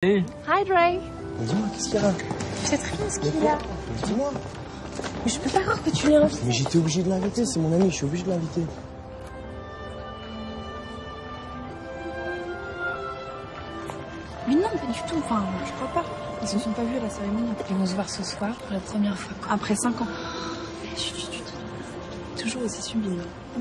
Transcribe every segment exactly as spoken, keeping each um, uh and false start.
Hi Dre. Dis-moi, qu'est-ce qu'il y a? Je sais très bien ce qu'il y a. Dis-moi. Mais je peux pas croire que tu l'aies invité. Mais j'étais obligé de l'inviter, c'est mon ami, je suis obligé de l'inviter. Mais non, pas du tout. Enfin, je crois pas. Ils se sont pas vus à la cérémonie. Ils vont se voir ce soir pour la première fois, après cinq ans. Chut, chut, chut. Toujours aussi sublime.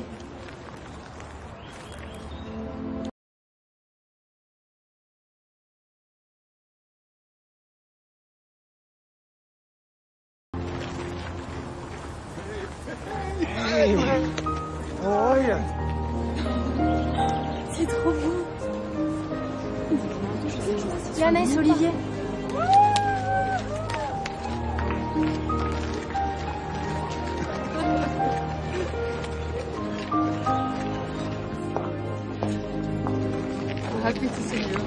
Hey, how are you? C'est trop beau. Yana, c'est Olivier. Happy to see you.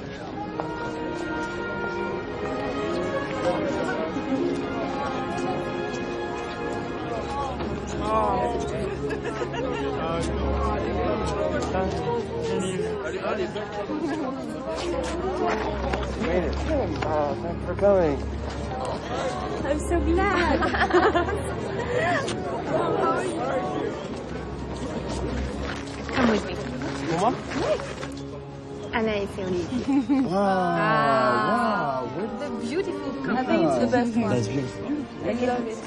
Made it. Oh, thanks for coming. I'm so glad. Come with me. Comment? Anna et c'est Olivier. Wow, wow. The beautiful couple. I think it's the best one. That's beautiful. I love it.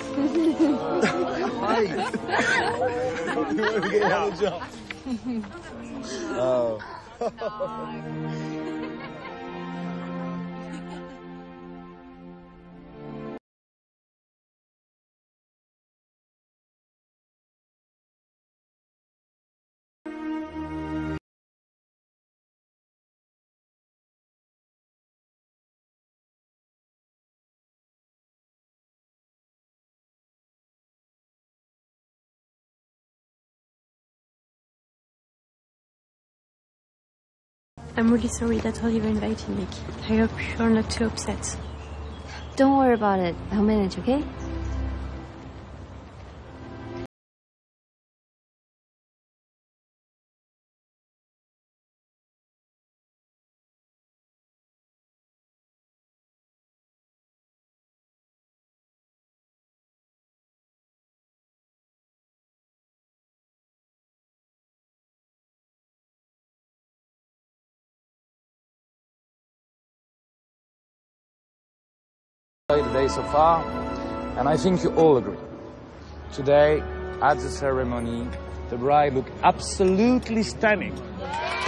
Oh. I'm really sorry that Oliver invited me. I hope you're not too upset. Don't worry about it. I'll manage, okay? Today so far, and I think you all agree. Today, at the ceremony, the bride looked absolutely stunning.